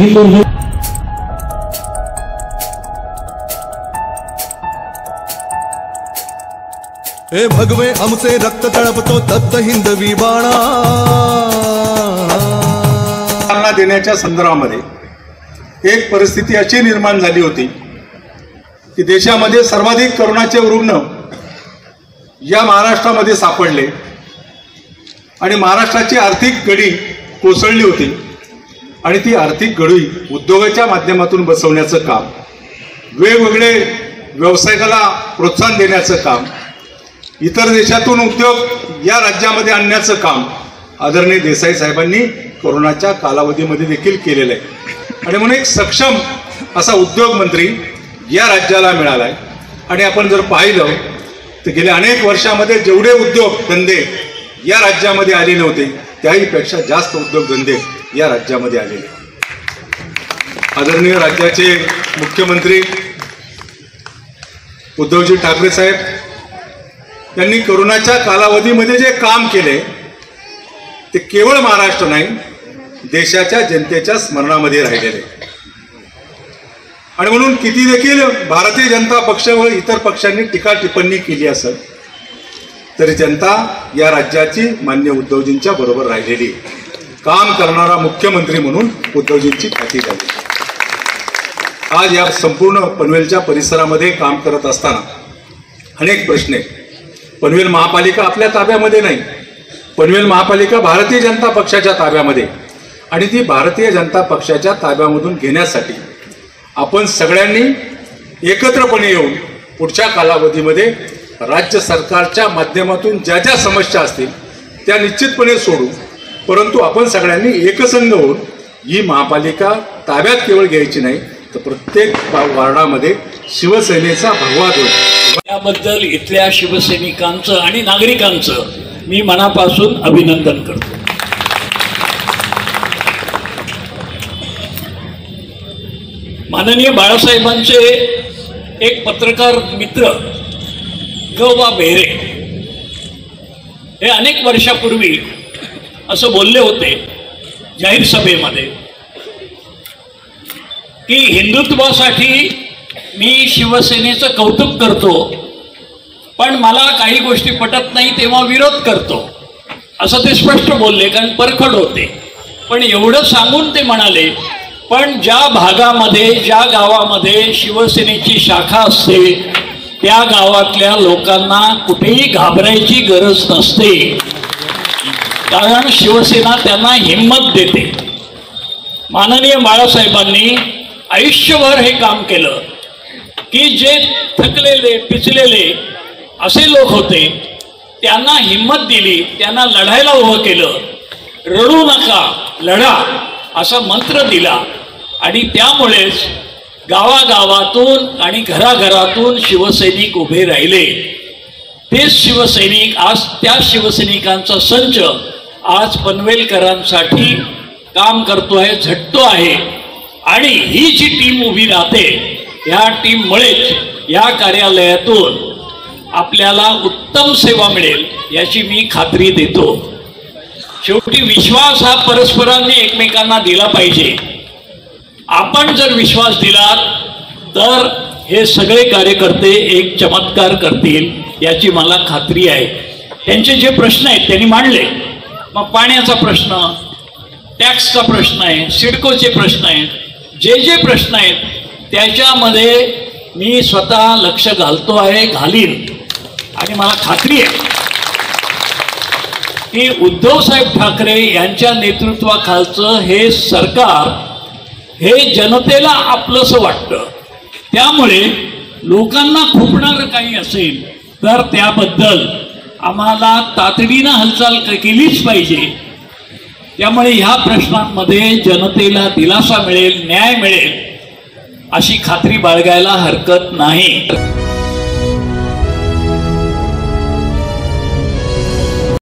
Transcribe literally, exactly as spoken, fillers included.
ईश्वर हे भगवे आमचे रक्त तळपतो तप्त हिंदवी बाणा देण्याच्या संदर्भामध्ये एक परिस्थिती अशी निर्माण झाली होती की देशामध्ये सर्वाधिक करोनाचे रुग्ण या महाराष्ट्रामध्ये सापडले आणि महाराष्ट्राची आर्थिक गडी कोसळली होती आणि ती आर्थिक गडी उद्योगाच्या माध्यमातून बसवण्याचं काम, वेगवेगळे व्यावसायिकाला प्रोत्साहन देण्याचं काम, इतर देशातून उद्योग या राज्यामध्ये आणण्याचं काम आदरणीय देसाई साहेबांनी कोरोनाच्या कालावधीमध्ये देखील केलेलं आहे आणि म्हणून एक सक्षम असा उद्योग मंत्री या राज्याला मिळाला आहे। आणि आपण जर पाहिलं तर गेल्या अनेक वर्षामध्ये जेवढे उद्योग धंदे या राज्यामध्ये आले नव्हते त्याहीपेक्षा जास्त उद्योगधंदे या राज्यामध्ये आलेले। आदरणीय राज्याचे मुख्यमंत्री उद्धवजी ठाकरे साहेब यांनी कोरोनाच्या कालावधीमध्ये जे काम केले ते केवळ महाराष्ट्र नाही देशाच्या जनतेच्या स्मरणामध्ये राहिलेले आणि म्हणून किती देखील भारतीय जनता पक्ष व इतर पक्षांनी टीका टिप्पणी केली असेल तरी जनता या राज्याची मान्य उद्धवजींच्या बरोबर राहिलेली, काम करणारा मुख्यमंत्री म्हणून उद्धवजींची ख्याती झाली। आज या संपूर्ण पनवेलच्या परिसरामध्ये काम करत असताना अनेक प्रश्न आहेत। पनवेल महापालिका आपल्या ताब्यामध्ये नाही, पनवेल महापालिका भारतीय जनता पक्षाच्या ताब्यामध्ये आणि ती भारतीय जनता पक्षाच्या ताब्यामधून घेण्यासाठी आपण सगळ्यांनी एकत्रपणे येऊन पुढच्या कालावधीमध्ये राज्य सरकारच्या माध्यमातून ज्या ज्या समस्या असतील त्या निश्चितपणे सोडू, परंतु आपण सगळ्यांनी एकसंघ होऊन ही महापालिका ताब्यात केवळ घ्यायची नाही तर प्रत्येक वार्डामध्ये शिवसेनेचा भगवा ध्वज याबद्दल इथल्या शिवसैनिकांचं आणि नागरिकांचं मी मनापासून अभिनंदन करतो। माननीय बाळासाहेबांचे एक पत्रकार मित्र ग वा बेहरे हे अनेक वर्षापूर्वी असं बोलले होते जाहीर सभेमध्ये की हिंदुत्वासाठी मी शिवसेनेचं कौतुक करतो पण मला काही गोष्टी पटत नाही तेव्हा विरोध करतो, असं ते स्पष्ट बोलले, कारण परखड होते। पण एवढं सांगून ते म्हणाले पण ज्या भागामध्ये ज्या गावामध्ये शिवसेनेची शाखा असते त्या गावातल्या लोकांना कुठेही घाबरायची गरज नसते, कारण शिवसेना त्यांना हिंमत देते। माननीय बाळासाहेबांनी आयुष्यभर हे काम केलं की जे थकलेले पिचलेले असे लोक होते त्यांना हिंमत दिली, त्यांना लढायला उभं केलं, रडू नका लढा असा मंत्र दिला आणि त्यामुळेच गावागावातून आणि घराघरातून शिवसैनिक उभे राहिले। तेच शिवसैनिक आज त्या शिवसैनिकांचा संच आज पनवेलकरांसाठी काम करतोय, झटतो आहे आणि ही जी टीम उभी राहते या टीममुळेच या कार्यालयातून आपल्याला उत्तम सेवा मिळेल याची मी खात्री देतो। शेवटी विश्वास हा परस्परांनी एकमेकांना दिला पाहिजे। आपण जर विश्वास दिला तर हे सगळे कार्यकर्ते एक चमत्कार करतील याची मला खात्री आहे। त्यांचे जे प्रश्न आहेत त्यांनी मांडले, मग पाण्याचा प्रश्न, टॅक्सचा प्रश्न आहे, सिडकोचे प्रश्न आहेत, जे जे प्रश्न आहेत त्याच्यामध्ये मी स्वतः लक्ष घालतो आहे, घालीन आणि मला खात्री आहे की उद्धव साहेब ठाकरे यांच्या नेतृत्वाखालचं हे सरकार हे जनतेला आपलंसं वाटतं, त्यामुळे लोकांना खुपणारं काही असेल तर त्याबद्दल आम्हाला तातडीनं हालचाल केलीच पाहिजे। त्यामुळे ह्या प्रश्नांमध्ये जनतेला दिलासा मिळेल, न्याय मिळेल अशी खात्री बाळगायला हरकत नाही।